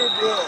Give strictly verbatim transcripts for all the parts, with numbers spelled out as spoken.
blue.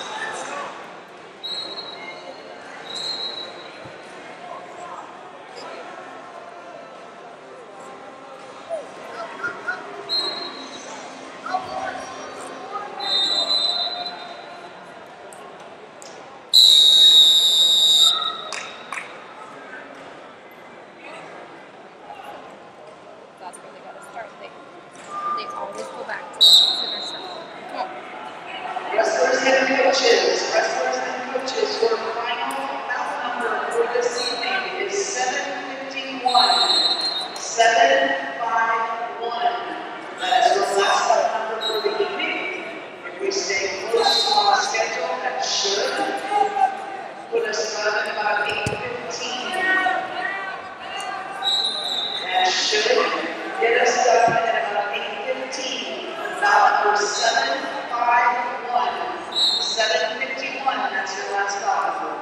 That's where they got to start. They, they always go back to the center circle. Come on. Wrestlers and coaches, wrestlers and coaches, your final foul number for this evening is seven fifty-one. seven fifty-one. That is your last foul number for the evening. If we stay close to our schedule, that should put us up at about eight fifteen. That should get us done at about eight fifteen. Foul number seven fifty-one. seven fifty-one, that's your last foul.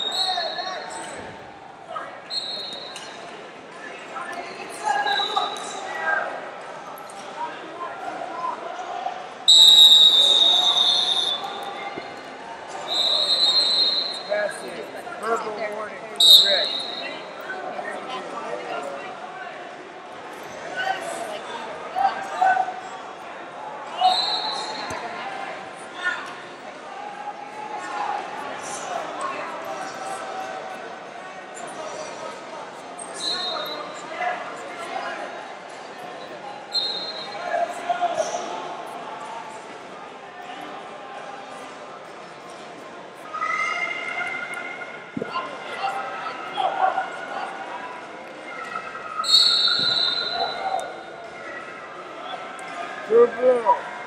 Verbal warning, correct. Blue, blue.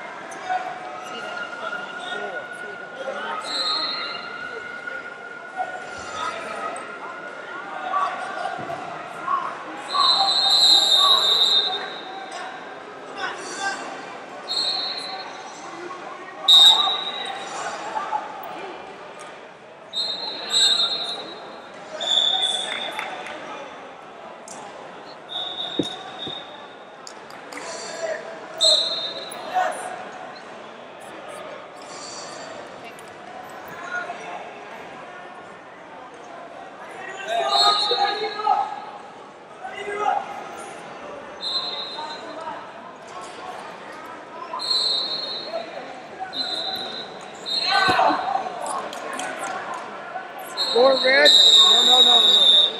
Four red? No, no, no, no.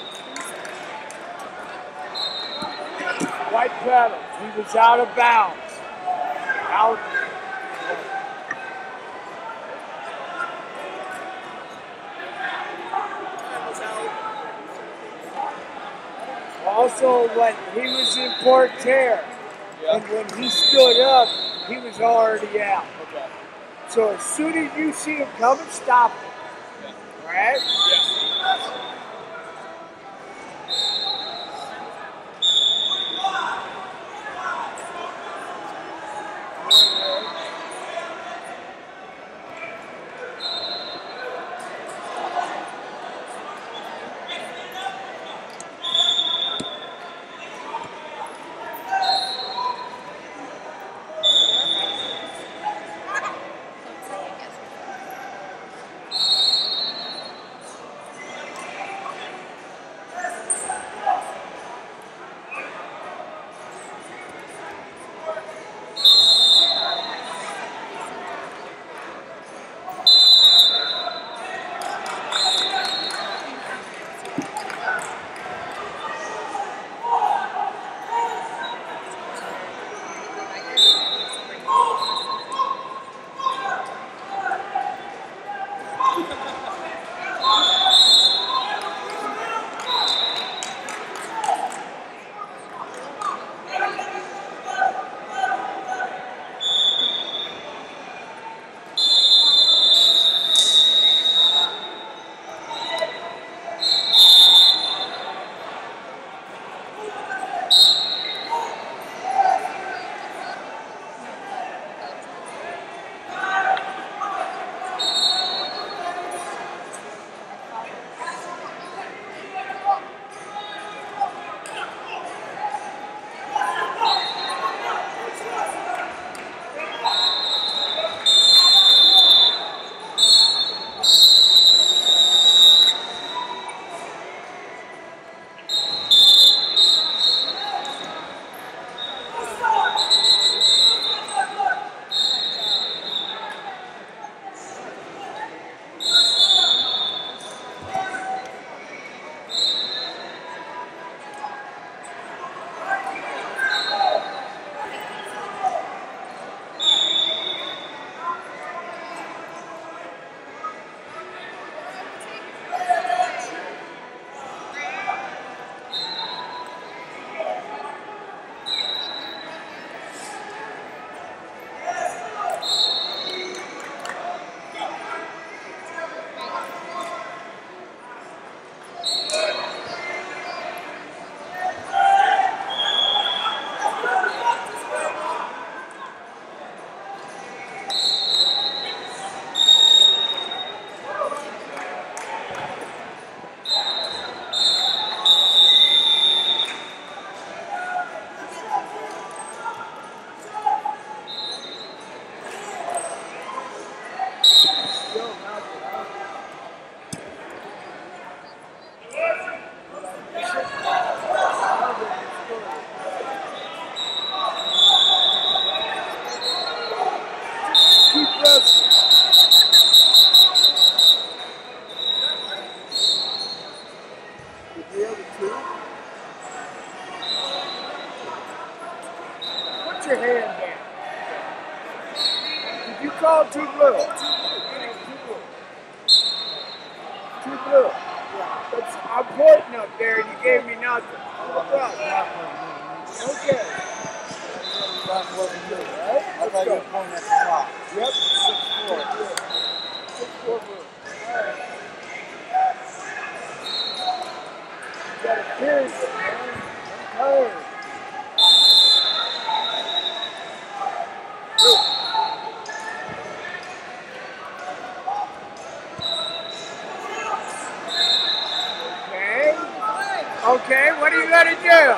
White pedals. He was out of bounds. Out. Also, when he was in Portaire, and when he stood up, he was already out. Okay. So as soon as you see him coming, stop him. Right? Yes. wrestling. Did the other two? Put your hand down. Did you call too little? Too little. That's, I'm pointing up there and you gave me nothing. No problem. Okay. Right? I thought you were pointing at the top. Yep. Six four. Six four blue. Alright. You got a period, man. I'm tired. Okay, what are you going to do?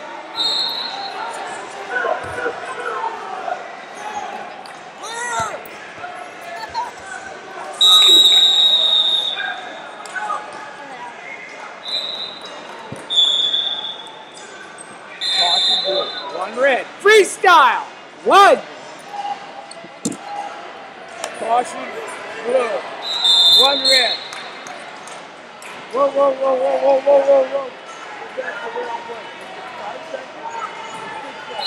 One red. Freestyle. One. Caution blue. One red. Whoa, whoa, whoa, whoa, whoa, whoa, whoa, whoa. That's the wrong way. Five seconds. Six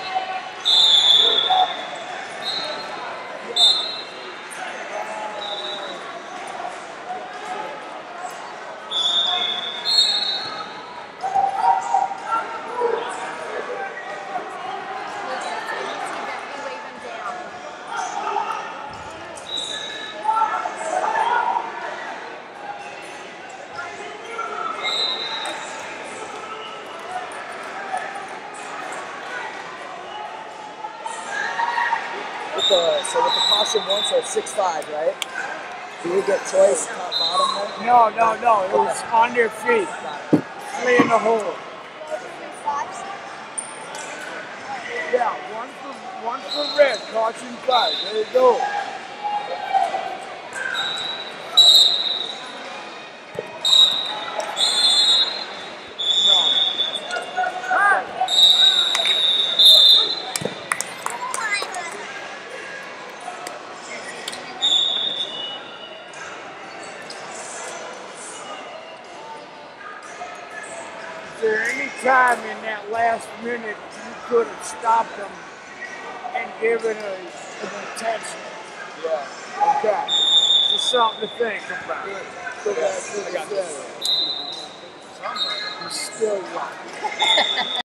With the, so with the caution one, so it's six five, right? Do we get choice top bottom then? No, no, no. It was on their feet. Three in the hole. Yeah, one for one for red. Caution five. There you go. Is there any time in that last minute you could have stopped them and given a, an attention? Yeah. Okay. Just something to think about. Go back to the center. You're still young.